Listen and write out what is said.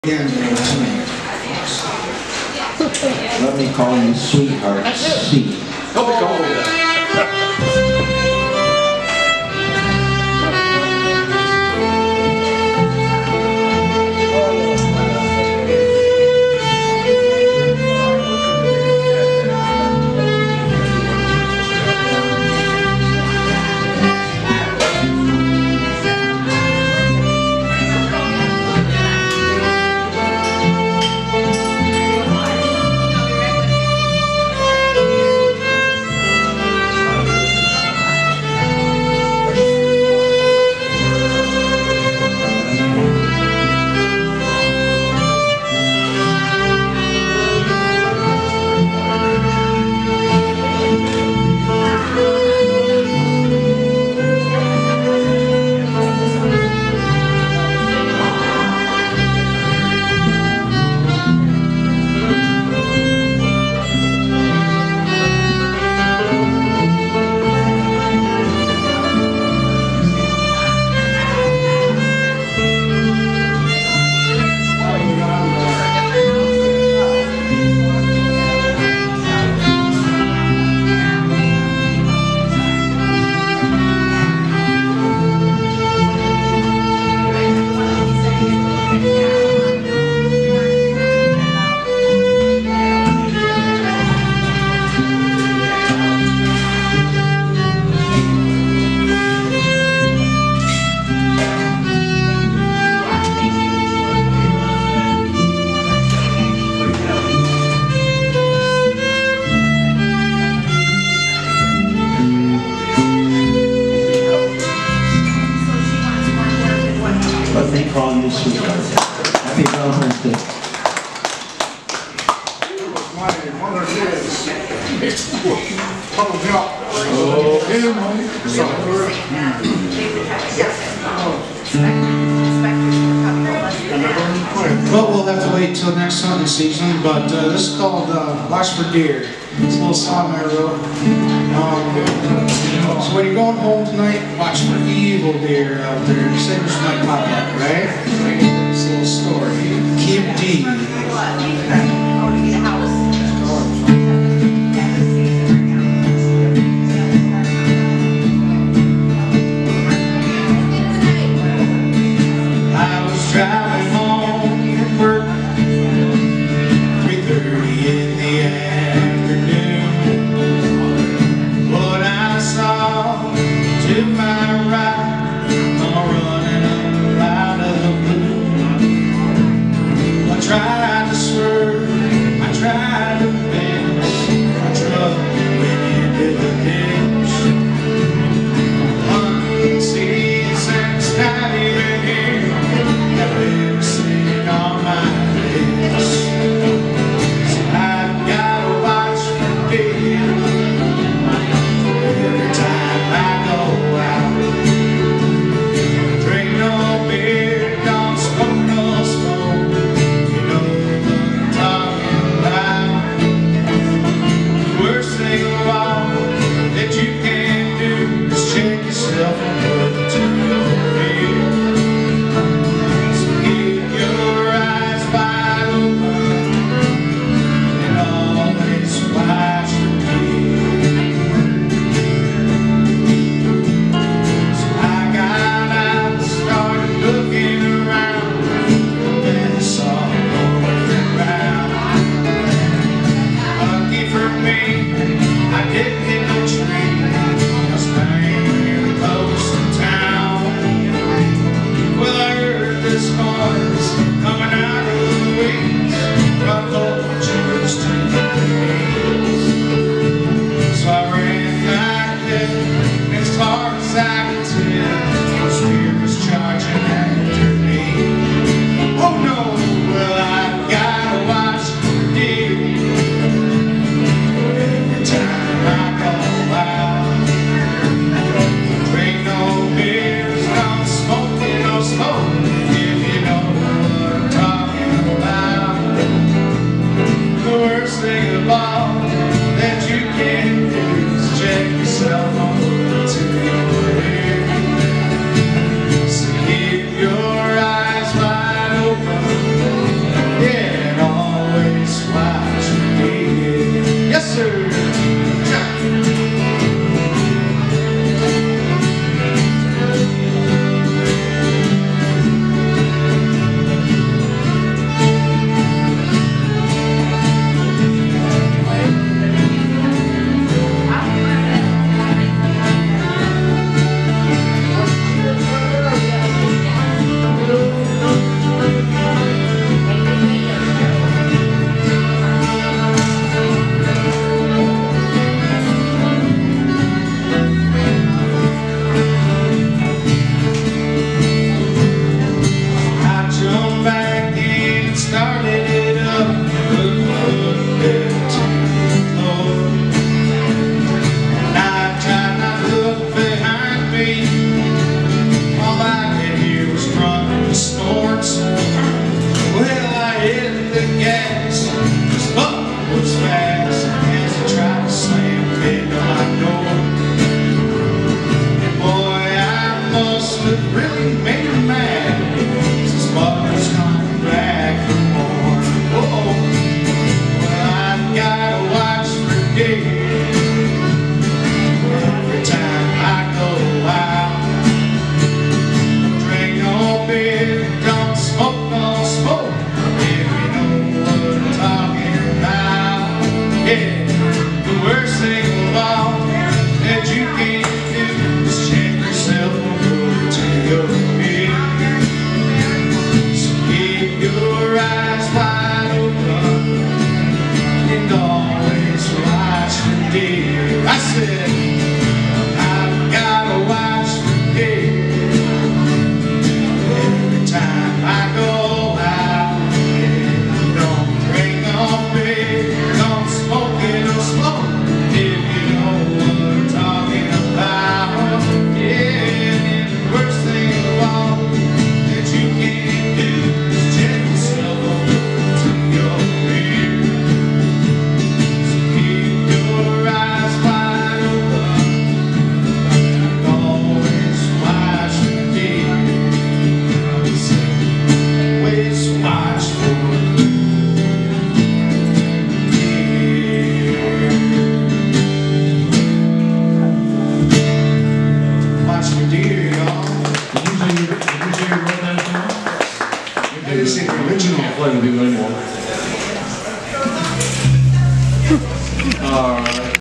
Again tonight. Let me call you sweetheart C. Let me call you sweetheart. Happy Valentine's Day. My mother is Well, we'll have to wait till next hunting season, but this is called Watch for Deer. It's a little song I wrote. So when you're going home tonight, watch for evil deer out there. Sailors might pop up, right? It's a little story. Keep D. I was driving home from work, 3:30 in the afternoon. What I saw to my right, I'm running up out of the blue. I tried to swerve, I tried to miss, my truck went into the ditch. Hunting season's not even here, I've been sitting on my list. So I've gotta watch for deer every time I go out. Drink no beer, don't smoke no smoke. You know what I'm talking about. The worst thing of all that you can do is check yourself and put it to your fear. So keep your eyes wide playing with you anymore.